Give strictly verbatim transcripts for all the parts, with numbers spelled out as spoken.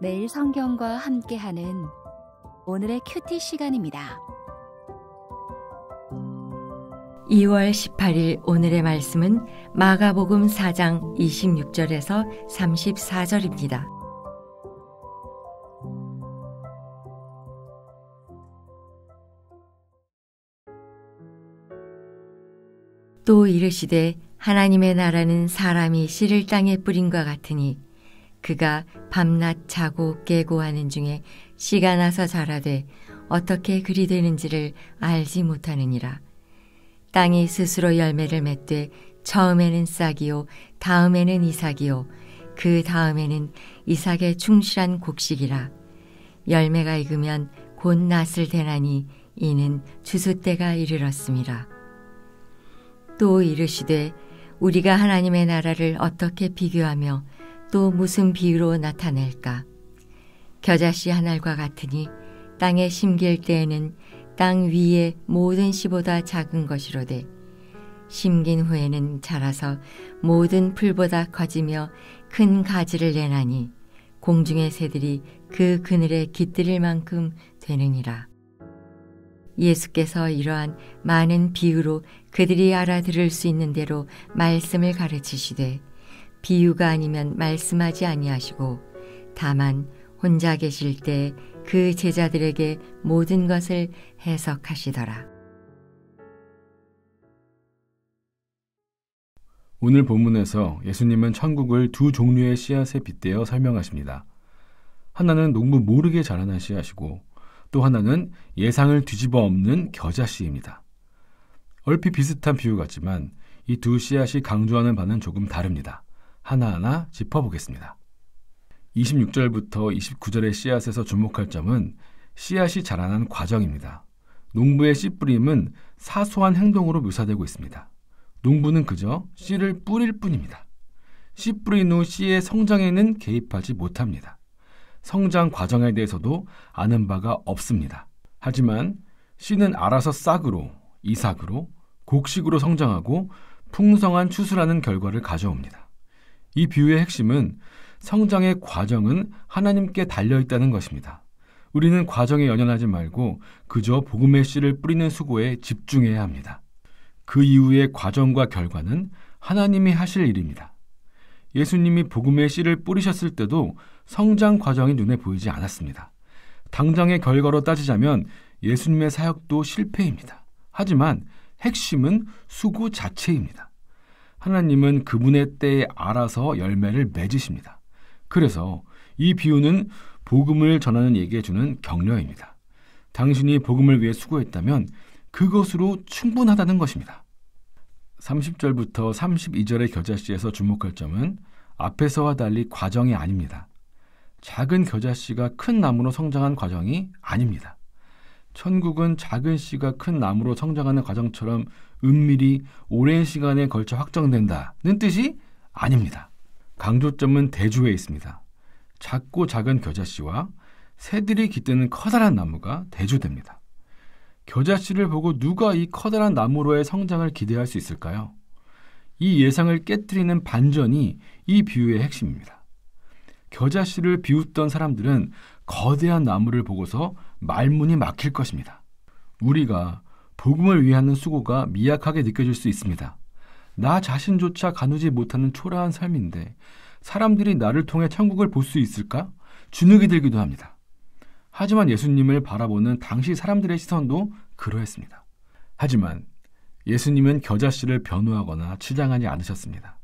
매일 성경과 함께하는 오늘의 큐티 시간입니다. 이월 십팔일 오늘의 말씀은 마가복음 사 장 이십육 절에서 삼십사 절입니다. 또 이르시되 하나님의 나라는 사람이 씨를 땅에 뿌린과 같으니 그가 밤낮 자고 깨고 하는 중에 씨가 나서 자라되 어떻게 그리 되는지를 알지 못하느니라. 땅이 스스로 열매를 맺되 처음에는 싹이요 다음에는 이삭이요 그 다음에는 이삭의 충실한 곡식이라. 열매가 익으면 곧 낫을 대나니 이는 추수 때가 이르렀음이라. 또 이르시되 우리가 하나님의 나라를 어떻게 비교하며 또 무슨 비유로 나타낼까? 겨자씨 한 알과 같으니 땅에 심길 때에는 땅 위의 모든 씨보다 작은 것이로되 심긴 후에는 자라서 모든 풀보다 커지며 큰 가지를 내나니 공중의 새들이 그 그늘에 깃들일 만큼 되느니라. 예수께서 이러한 많은 비유로 그들이 알아들을 수 있는 대로 말씀을 가르치시되 비유가 아니면 말씀하지 아니하시고 다만 혼자 계실 때 그 제자들에게 모든 것을 해석하시더라. 오늘 본문에서 예수님은 천국을 두 종류의 씨앗에 빗대어 설명하십니다. 하나는 농부 모르게 자라난 씨앗이고 또 하나는 예상을 뒤집어 엎는 겨자씨입니다. 얼핏 비슷한 비유 같지만 이 두 씨앗이 강조하는 바는 조금 다릅니다. 하나하나 짚어보겠습니다. 이십육 절부터 이십구 절의 씨앗에서 주목할 점은 씨앗이 자라난 과정입니다. 농부의 씨 뿌림은 사소한 행동으로 묘사되고 있습니다. 농부는 그저 씨를 뿌릴 뿐입니다. 씨 뿌린 후 씨의 성장에는 개입하지 못합니다. 성장 과정에 대해서도 아는 바가 없습니다. 하지만 씨는 알아서 싹으로, 이삭으로, 곡식으로 성장하고 풍성한 추수라는 결과를 가져옵니다. 이 비유의 핵심은 성장의 과정은 하나님께 달려있다는 것입니다. 우리는 과정에 연연하지 말고 그저 복음의 씨를 뿌리는 수고에 집중해야 합니다. 그 이후의 과정과 결과는 하나님이 하실 일입니다. 예수님이 복음의 씨를 뿌리셨을 때도 성장 과정이 눈에 보이지 않았습니다. 당장의 결과로 따지자면 예수님의 사역도 실패입니다. 하지만 핵심은 수고 자체입니다. 하나님은 그분의 때에 알아서 열매를 맺으십니다. 그래서 이 비유는 복음을 전하는 얘기해 주는 격려입니다. 당신이 복음을 위해 수고했다면 그것으로 충분하다는 것입니다. 삼십 절부터 삼십이 절의 겨자씨에서 주목할 점은 앞에서와 달리 과정이 아닙니다. 작은 겨자씨가 큰 나무로 성장한 과정이 아닙니다. 천국은 작은 씨가 큰 나무로 성장하는 과정처럼 은밀히 오랜 시간에 걸쳐 확정된다는 뜻이 아닙니다. 강조점은 대조에 있습니다. 작고 작은 겨자씨와 새들이 깃드는 커다란 나무가 대조됩니다. 겨자씨를 보고 누가 이 커다란 나무로의 성장을 기대할 수 있을까요? 이 예상을 깨트리는 반전이 이 비유의 핵심입니다. 겨자씨를 비웃던 사람들은 거대한 나무를 보고서 말문이 막힐 것입니다. 우리가 복음을 위해 하는 수고가 미약하게 느껴질 수 있습니다. 나 자신조차 가누지 못하는 초라한 삶인데 사람들이 나를 통해 천국을 볼 수 있을까? 주눅이 들기도 합니다. 하지만 예수님을 바라보는 당시 사람들의 시선도 그러했습니다. 하지만 예수님은 겨자씨를 변호하거나 치장하지 않으셨습니다.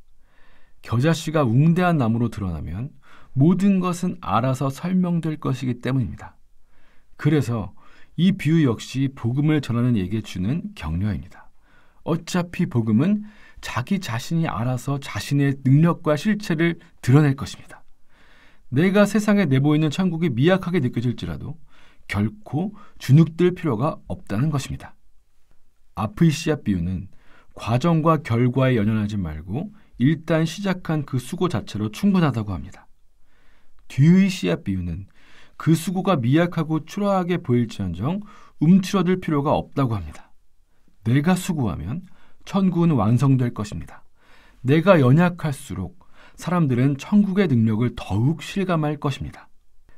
겨자씨가 웅대한 나무로 드러나면 모든 것은 알아서 설명될 것이기 때문입니다. 그래서 이 비유 역시 복음을 전하는 얘기에 주는 격려입니다. 어차피 복음은 자기 자신이 알아서 자신의 능력과 실체를 드러낼 것입니다. 내가 세상에 내보이는 천국이 미약하게 느껴질지라도 결코 주눅들 필요가 없다는 것입니다. 앞의 씨앗 비유는 과정과 결과에 연연하지 말고 일단 시작한 그 수고 자체로 충분하다고 합니다. 뒤의 씨앗 비유는 그 수고가 미약하고 초라하게 보일지언정 움츠러들 필요가 없다고 합니다. 내가 수고하면 천국은 완성될 것입니다. 내가 연약할수록 사람들은 천국의 능력을 더욱 실감할 것입니다.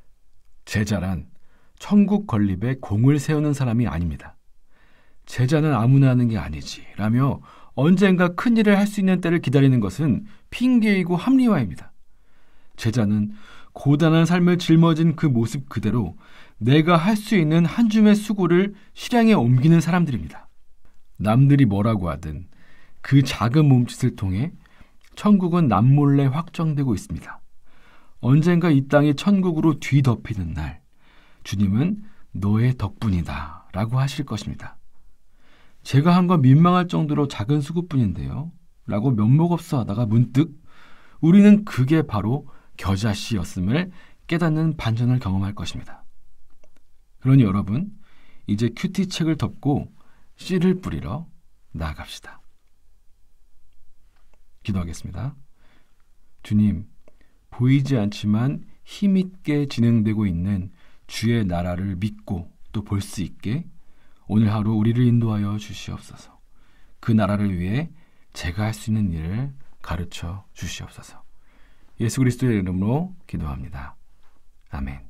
제자란 천국 건립에 공을 세우는 사람이 아닙니다. 제자는 아무나 하는 게 아니지 라며 언젠가 큰 일을 할 수 있는 때를 기다리는 것은 핑계이고 합리화입니다. 제자는 고단한 삶을 짊어진 그 모습 그대로 내가 할 수 있는 한 줌의 수고를 실행에 옮기는 사람들입니다. 남들이 뭐라고 하든 그 작은 몸짓을 통해 천국은 남몰래 확정되고 있습니다. 언젠가 이 땅이 천국으로 뒤덮이는 날, 주님은 너의 덕분이다 라고 하실 것입니다. 제가 한 건 민망할 정도로 작은 수고뿐인데요 라고 면목없어 하다가 문득 우리는 그게 바로 겨자씨였음을 깨닫는 반전을 경험할 것입니다. 그러니 여러분, 이제 큐티책을 덮고 씨를 뿌리러 나아갑시다. 기도하겠습니다. 주님, 보이지 않지만 힘있게 진행되고 있는 주의 나라를 믿고 또 볼 수 있게 오늘 하루 우리를 인도하여 주시옵소서. 그 나라를 위해 제가 할 수 있는 일을 가르쳐 주시옵소서. 예수 그리스도의 이름으로 기도합니다. 아멘.